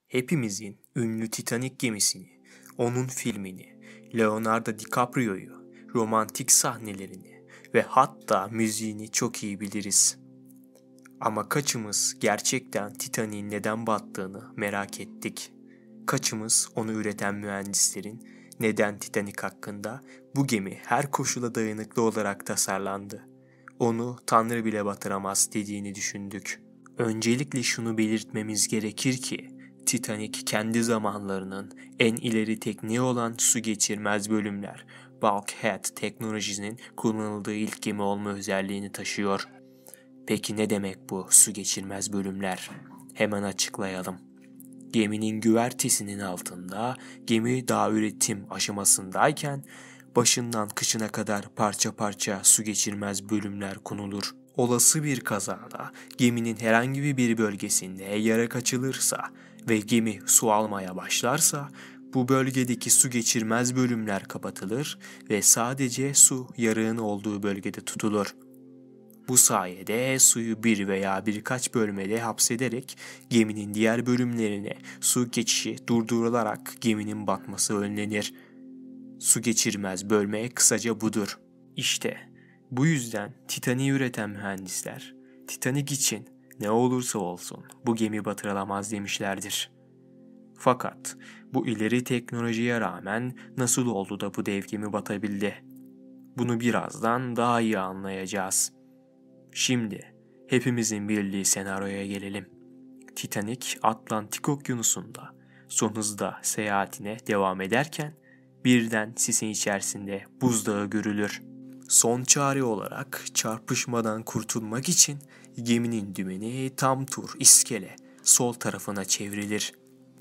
Hepimizin ünlü Titanic gemisini, onun filmini, Leonardo DiCaprio'yu, romantik sahnelerini ve hatta müziğini çok iyi biliriz. Ama kaçımız gerçekten Titanic'in neden battığını merak ettik? Kaçımız onu üreten mühendislerin neden Titanic hakkında bu gemi her koşula dayanıklı olarak tasarlandı, onu Tanrı bile batıramaz dediğini düşündük. Öncelikle şunu belirtmemiz gerekir ki Titanic kendi zamanlarının en ileri tekniği olan su geçirmez bölümler, bulkhead teknolojisinin kullanıldığı ilk gemi olma özelliğini taşıyor. Peki ne demek bu su geçirmez bölümler? Hemen açıklayalım. Geminin güvertesinin altında gemi daha üretim aşamasındayken başından kışına kadar parça parça su geçirmez bölümler konulur. Olası bir kazada geminin herhangi bir bölgesinde yara açılırsa ve gemi su almaya başlarsa bu bölgedeki su geçirmez bölümler kapatılır ve sadece su yarığın olduğu bölgede tutulur. Bu sayede suyu bir veya birkaç bölmede hapsederek geminin diğer bölümlerine su geçişi durdurularak geminin batması önlenir. Su geçirmez bölme kısaca budur. İşte bu yüzden Titanic'i üreten mühendisler Titanic için ne olursa olsun bu gemi batırılamaz demişlerdir. Fakat bu ileri teknolojiye rağmen nasıl oldu da bu dev gemi batabildi? Bunu birazdan daha iyi anlayacağız. Şimdi hepimizin bildiği senaryoya gelelim. Titanic Atlantik Okyanusu'nda son hızda seyahatine devam ederken birden sisin içerisinde buzdağı görülür. Son çare olarak çarpışmadan kurtulmak için geminin dümeni tam tur iskele sol tarafına çevrilir.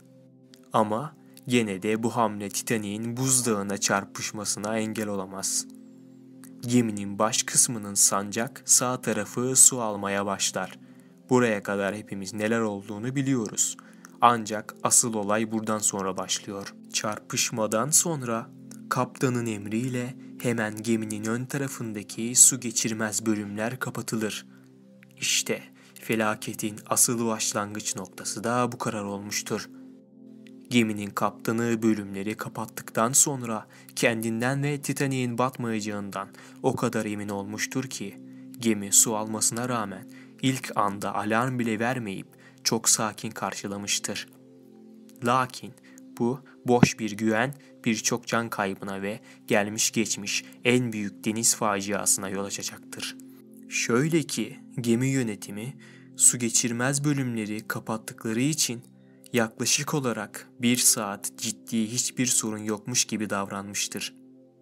Ama gene de bu hamle Titanic'in buzdağına çarpışmasına engel olamaz. Geminin baş kısmının sancak sağ tarafı su almaya başlar. Buraya kadar hepimiz neler olduğunu biliyoruz. Ancak asıl olay buradan sonra başlıyor. Çarpışmadan sonra kaptanın emriyle hemen geminin ön tarafındaki su geçirmez bölümler kapatılır. İşte felaketin asıl başlangıç noktası da bu karar olmuştur. Geminin kaptanı bölümleri kapattıktan sonra kendinden ve Titanic'in batmayacağından o kadar emin olmuştur ki gemi su almasına rağmen ilk anda alarm bile vermeyip çok sakin karşılamıştır. Lakin bu boş bir güven birçok can kaybına ve gelmiş geçmiş en büyük deniz faciasına yol açacaktır. Şöyle ki gemi yönetimi su geçirmez bölümleri kapattıkları için yaklaşık olarak 1 saat ciddi hiçbir sorun yokmuş gibi davranmıştır.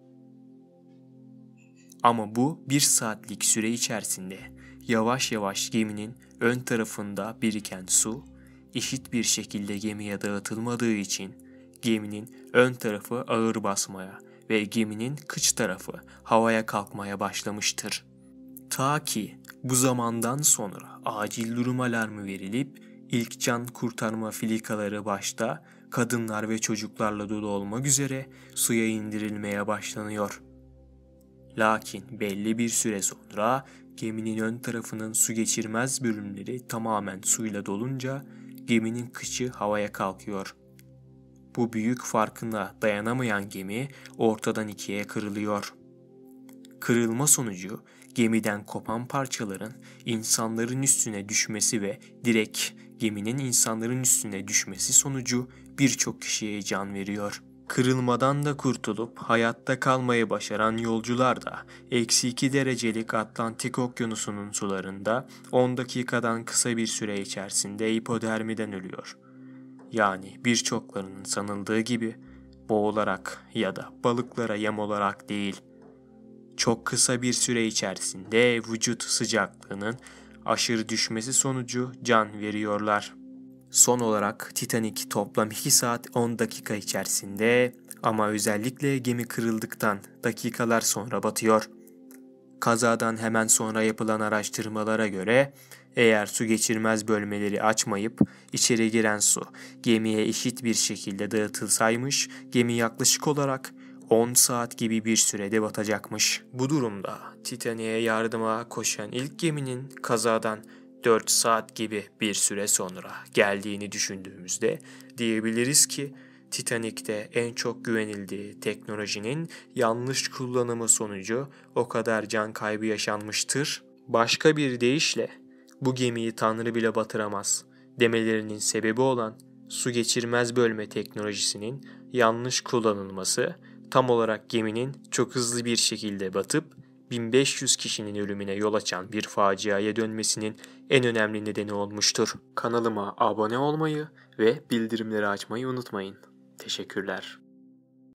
Ama bu 1 saatlik süre içerisinde yavaş yavaş geminin ön tarafında biriken su eşit bir şekilde gemiye dağıtılmadığı için geminin ön tarafı ağır basmaya ve geminin kıç tarafı havaya kalkmaya başlamıştır. Ta ki bu zamandan sonra acil durum alarmı verilip ilk can kurtarma filikaları başta kadınlar ve çocuklarla dolu olmak üzere suya indirilmeye başlanıyor. Lakin belli bir süre sonra geminin ön tarafının su geçirmez bölümleri tamamen suyla dolunca geminin kıçı havaya kalkıyor. Bu büyük farkına dayanamayan gemi ortadan ikiye kırılıyor. Kırılma sonucu gemiden kopan parçaların insanların üstüne düşmesi ve direkt geminin insanların üstüne düşmesi sonucu birçok kişiye can veriyor. Kırılmadan da kurtulup hayatta kalmayı başaran yolcular da -2 derecelik Atlantik Okyanusu'nun sularında 10 dakikadan kısa bir süre içerisinde hipotermiden ölüyor. Yani birçoklarının sanıldığı gibi boğularak ya da balıklara yem olarak değil, çok kısa bir süre içerisinde vücut sıcaklığının aşırı düşmesi sonucu can veriyorlar. Son olarak Titanic toplam 2 saat 10 dakika içerisinde ama özellikle gemi kırıldıktan dakikalar sonra batıyor. Kazadan hemen sonra yapılan araştırmalara göre eğer su geçirmez bölmeleri açmayıp içeri giren su gemiye eşit bir şekilde dağıtılsaymış gemi yaklaşık olarak 10 saat gibi bir sürede batacakmış. Bu durumda Titanic'e yardıma koşan ilk geminin kazadan 3-4 saat gibi bir süre sonra geldiğini düşündüğümüzde diyebiliriz ki Titanic'te en çok güvenildiği teknolojinin yanlış kullanımı sonucu o kadar can kaybı yaşanmıştır. Başka bir deyişle bu gemiyi Tanrı bile batıramaz demelerinin sebebi olan su geçirmez bölme teknolojisinin yanlış kullanılması tam olarak geminin çok hızlı bir şekilde batıp 1500 kişinin ölümüne yol açan bir faciaya dönmesinin en önemli nedeni olmuştur. Kanalıma abone olmayı ve bildirimleri açmayı unutmayın. Teşekkürler.